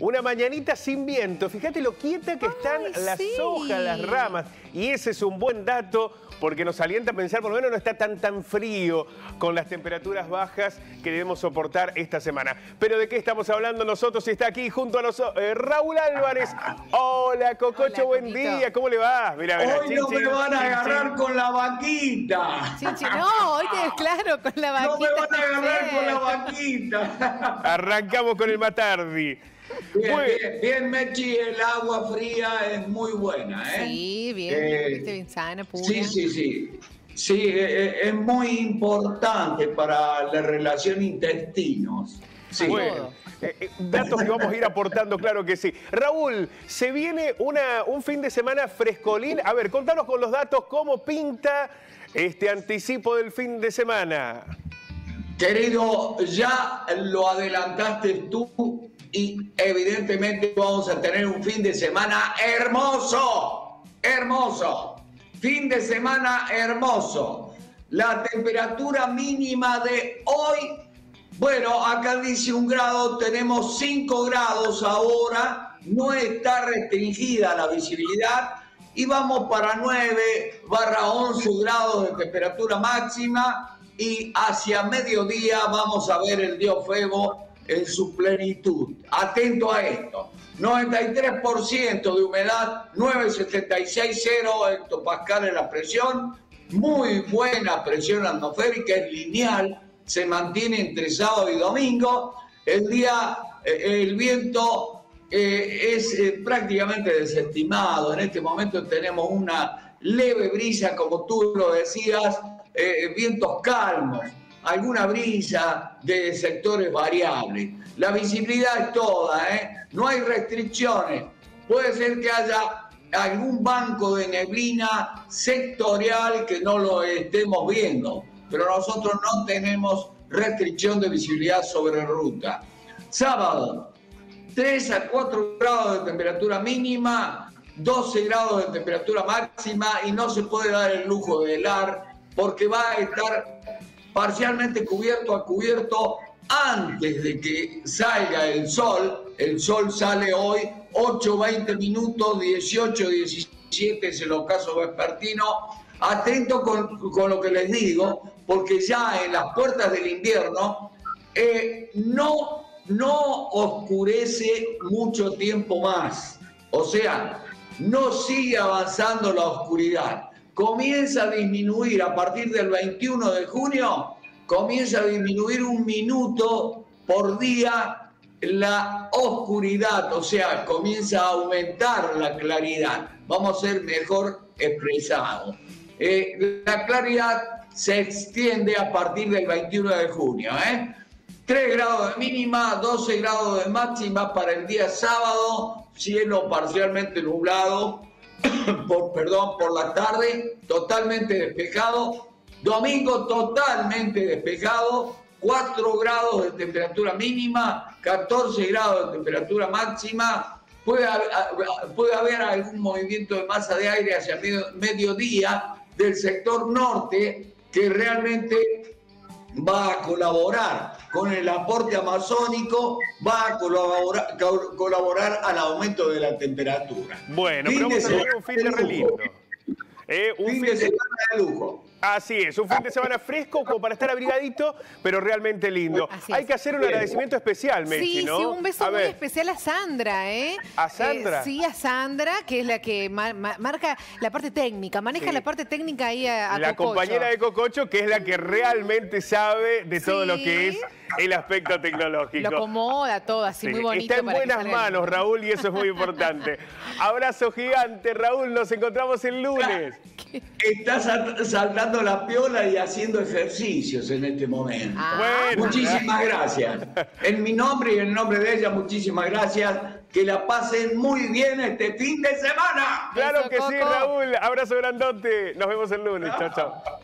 Una mañanita sin viento. Fíjate lo quieta que están las hojas, las ramas. Y ese es un buen dato porque nos alienta a pensar, por lo menos no está tan frío con las temperaturas bajas que debemos soportar esta semana. Pero ¿de qué estamos hablando nosotros? Está aquí junto a nosotros Raúl Álvarez. Hola, Cococho, buen día. ¿Cómo le va? Mirá, hoy no me van a agarrar con la vaquita. Chichi, no, hoy te claro con la vaquita. No me van a agarrar con la vaquita. Arrancamos con el Matardi. Bien, Mechi, el agua fría es muy buena, ¿eh? Sí, bien sana, pura. Sí, es muy importante para la relación intestinos. Sí. Bueno, datos que vamos a ir aportando, claro que sí. Raúl, se viene un fin de semana frescolín. A ver, contanos con los datos cómo pinta este anticipo del fin de semana. Querido, ya lo adelantaste tú y evidentemente vamos a tener un fin de semana hermoso, hermoso. Fin de semana hermoso. La temperatura mínima de hoy, bueno, acá dice 1 grado, tenemos 5 grados ahora, no está restringida la visibilidad y vamos para 9/11 grados de temperatura máxima y hacia mediodía vamos a ver el dios Febo en su plenitud. Atento a esto. 93% de humedad, 976,0 hectopascales la presión, muy buena presión atmosférica, es lineal, se mantiene entre sábado y domingo. El viento es prácticamente desestimado. En este momento tenemos una leve brisa, como tú lo decías, vientos calmos, alguna brisa de sectores variables. La visibilidad es toda, no hay restricciones. Puede ser que haya algún banco de neblina sectorial que no lo estemos viendo, pero nosotros no tenemos restricción de visibilidad sobre ruta. Sábado, 3 a 4 grados de temperatura mínima, 12 grados de temperatura máxima y no se puede dar el lujo de helar porque va a estar parcialmente cubierto a cubierto antes de que salga el sol. El sol sale hoy 8:20 minutos, 18:17 es el ocaso vespertino. Atento con lo que les digo, porque ya en las puertas del invierno no oscurece mucho tiempo más. O sea, no sigue avanzando la oscuridad. Comienza a disminuir a partir del 21 de junio, comienza a disminuir 1 minuto por día la oscuridad, o sea, comienza a aumentar la claridad. Vamos a ser mejor expresados. La claridad se extiende a partir del 21 de junio. 3 grados de mínima, 12 grados de máxima para el día sábado, cielo parcialmente nublado, por la tarde, totalmente despejado. Domingo totalmente despejado, 4 grados de temperatura mínima, 14 grados de temperatura máxima. Puede haber algún movimiento de masa de aire hacia mediodía del sector norte que realmente va a colaborar con el aporte amazónico, va a colaborar al aumento de la temperatura. Bueno, pero vamos a tener un fin de re lindo. Un fin de semana de lujo. Así es, un fin de semana fresco como para estar abrigadito, pero realmente lindo. Hay que hacer un agradecimiento especial, Mechi, ¿no? Sí, un beso muy especial a Sandra, ¿A Sandra? Sí, a Sandra, que es la que marca la parte técnica, maneja la parte técnica ahí a la Cococho. Compañera de Cococho, que es la que realmente sabe de todo lo que es el aspecto tecnológico. Lo acomoda todo así, muy bonito. Está en buenas manos, Raúl, y eso es muy importante. Abrazo gigante, Raúl, nos encontramos el lunes. Estás saltando la piola y haciendo ejercicios en este momento. Bueno. Muchísimas gracias. En mi nombre y en el nombre de ella, muchísimas gracias. Que la pasen muy bien este fin de semana. Claro que sí, Raúl. Abrazo grandote. Nos vemos el lunes. Chao, chao.